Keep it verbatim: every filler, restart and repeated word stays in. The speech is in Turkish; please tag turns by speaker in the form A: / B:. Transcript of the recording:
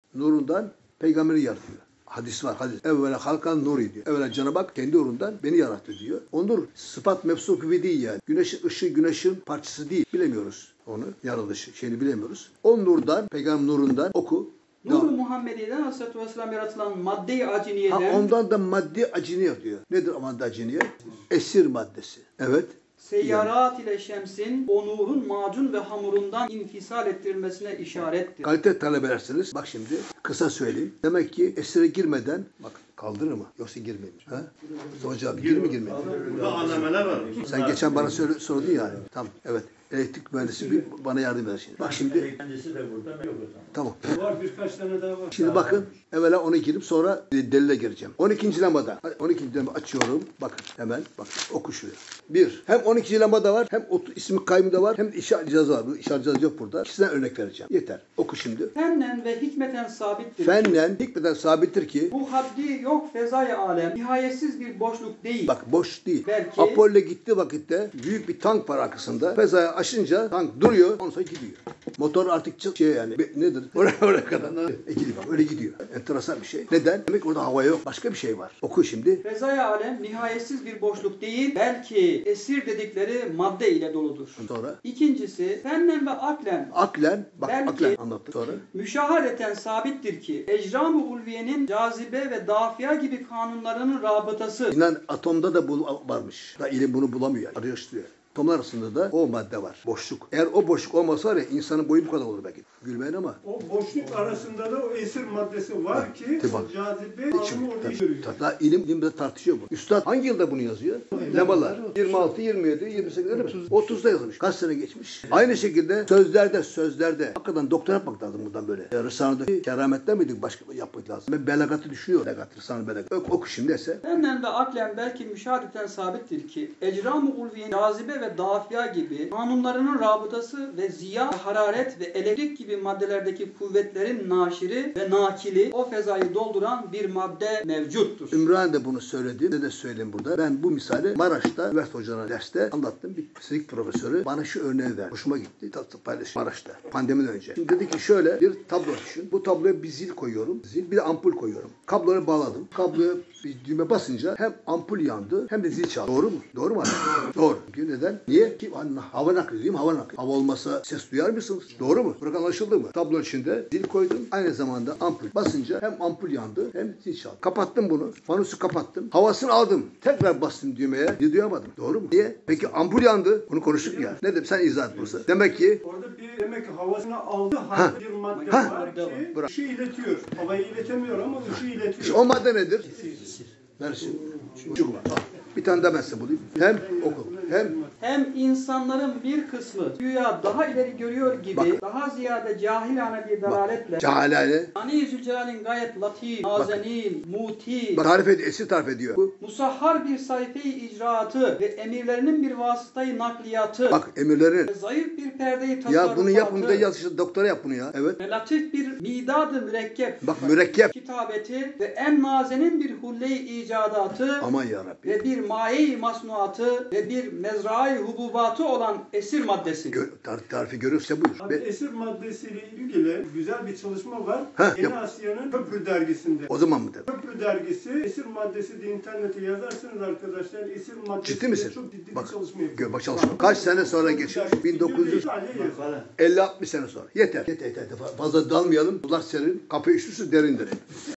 A: nurundan peygamberi yaratıyor. Hadis var, hadis. Evvela halkan nuri diyor. Evvela Cenab-ı Hak kendi nurundan beni yarattı diyor. O nur sıfat mevsuf gibi değil yani. Güneşin ışığı güneşin parçası değil. Bilemiyoruz onu. Yaratılışı şeyini bilemiyoruz. O nurdan, peygamber nurundan oku.
B: Nur-u Muhammediye'den Aleyhisselatü Vesselam yaratılan madde-i aciniyeden.
A: Ha, ondan da madde aciniye diyor. Nedir o madde aciniye? Esir maddesi. Evet.
B: Seyyarat ile şemsin o nurun macun ve hamurundan infisal ettirilmesine işarettir.
A: Kalite talebelersiniz. Bak şimdi kısa söyleyeyim. Demek ki esire girmeden bak kaldırır mı? Yoksa girmemiş. Ha? Mustafa abi gir mi girmedi?
C: Burada anlameler var.
A: Sen geçen bana söyle, sordun yani. Tamam. Evet. Elektrik mühendisi bir bana yardım eder şimdi. Bak şimdi.
C: Kendisi de burada. Yok o zaman.
A: Tamam.
D: Var birkaç tane daha var.
A: Şimdi bakın. Evvela ona girip sonra delile gireceğim. on ikinci lambada. on ikinci lamba açıyorum. Bakın hemen. Bakın oku şuraya. Bir. Hem on ikinci lambada var. Hem ismi kaymında var. Hem de işaret cihazı var. Bu işaret cihazı yok burada. İkisinden örnek vereceğim. Yeter. Oku şimdi.
B: Fennen ve hikmeten sabittir.
A: Fennen hikmeten sabittir ki
B: Bu haddi yok fezai alem. Nihayetsiz bir boşluk değil.
A: bak boş değil.
B: Belki-
A: Apollo gitti vakitte büyük bir tank var arkasında. Fezaya aşınca tank duruyor. Ondan sonra gidiyor. Motor artık çık şey yani. Be- nedir? Oraya oraya kadar. E gidiyor bak. Öyle gidiyor. Enteresan bir şey. Neden? Demek orada hava yok. Başka bir şey var. Oku şimdi.
B: Fezai alem nihayetsiz bir boşluk değil. Belki esir dedikleri madde ile doludur.
A: Sonra
B: İkincisi fennen ve aklen
A: aklen. Bak
B: Belki-
A: aklen anlattık. Sonra
B: müşahadeten sabittir ki ecram-ı ulviyenin cazibe ve dafia gibi kanunlarının rabıtası
A: inan atomda da bu varmış. Da ilim bunu bulamıyor. Araştırıyor. Atomlar arasında da o madde var. Boşluk. Eğer o boşluk olmasa var ya insanın boyu bu kadar olur belki. Gülmeyin ama.
D: O boşluk arasında da o esir maddesi var
A: Bak,
D: ki
A: tabii bak.
D: o cazibe
A: Şimdi,
D: alımı orada
A: tabii,
D: işliyor.
A: tabii. Daha ilim, ilimde tartışıyor bu. Üstad hangi yılda bunu yazıyor? Lemalar. yirmi altı, yirmi yedi, yirmi sekiz öyle mi? otuzda yazmış. Kaç sene geçmiş? Aynı şekilde sözlerde, sözlerde. Hakikaten doktor yapmak lazım buradan böyle. Ya, Risale'deki kerametler miydi başka yapmak lazım? Ben belagatı düşünüyorum. Belagat, Risale belagat. Ök, oku şimdi ise.
B: fennen ve aklen belki müşahadeten sabittir ki ecram-ı ulviyenin cazibe ve dafia gibi kanunlarının rabıtası ve ziya, hararet ve elektrik gibi maddelerdeki kuvvetlerin naşiri ve nakili o fezayı dolduran bir madde mevcuttur.
A: Ümran da bunu söyledi. Ne de söyleyeyim burada. Ben bu misali Maraş'ta üniversite hocalarına derste anlattım. Bir fizik profesörü bana şu örneği verdi. Hoşuma gitti. Tatlı paylaşım Maraş'ta. Pandemiden önce. Şimdi dedi ki şöyle bir tablo düşün. Bu tabloya bir zil koyuyorum. Zil bir de ampul koyuyorum. Kabloları bağladım. Kabloya bir düğme basınca hem ampul yandı hem de zil çaldı. Doğru mu? Doğru mu? Doğru. Çünkü neden? Niye? Ki hava nakli değil mi? Hava nakli. Hava olmasa ses duyar mısınız? Doğru mu? Burası anlaşıldı mı? Tablonun içinde zil koydum. Aynı zamanda ampul. Basınca hem ampul yandı hem zil çaldı. Kapattım bunu. Fanusu kapattım. Havasını aldım. Tekrar bastım düğmeye. Zil duyamadım. Doğru mu? Niye? Peki ampul yandı. Bunu konuştuk ya. Ne dedim? Sen izah et burası. Demek ki
D: Orada bir demek ki havasını aldığı halde bir madde
A: Ha.
D: var ki
A: Bırak.
D: ışığı iletiyor. Havayı iletemiyor ama ışığı iletiyor.
A: işte o madde nedir? Neresi? Şu var. Al. Bir tane de ben size bulayım. Hem oku. Hem
B: Hem insanların bir kısmı güya daha ileri görüyor gibi
A: Bak.
B: daha ziyade cahilane bir dalaletle
A: cehalane.
B: Ani Zülcelal'in gayet latif, nazenin, muti,
A: Bak tarif ediyor. Esir tarif ediyor. Bu.
B: musahhar bir sayfayı icraatı ve emirlerinin bir vasıtayı nakliyatı
A: Bak emirlerin.
B: ve zayıf bir perdeyi tasarrufatı
A: Ya bunu yap bunu da yaz işte doktora yap bunu ya. Evet.
B: ve latif bir midadı mürekkep
A: Bak mürekkep.
B: kitabeti ve en nazenin bir hulle-i icadatı
A: Aman yarabbi.
B: ve bir maye-i masnuatı ve bir mezra-i hububatı olan esir maddesi.
A: Gör, tar tarifi görürse buyur.
D: Abi
A: Be-
D: esir maddesiyle ilgili güzel bir çalışma var.
A: Ha,
D: Yeni
A: yap.
D: Asya'nın Köprü dergisinde.
A: o zaman mı dedim?
D: Köprü dergisi esir maddesi diye internete yazarsanız arkadaşlar esir maddesi
A: Ciddi misin?
D: çok ciddi
A: Bak,
D: bir çalışma yapıyor.
A: gör, bak çalışma. Kaç sene sonra geçmiş? bin dokuz yüz elli altmış sene sonra. Yeter. Yeter yeter. Fazla dalmayalım. Sular serin. Kapı üşüsü derindir.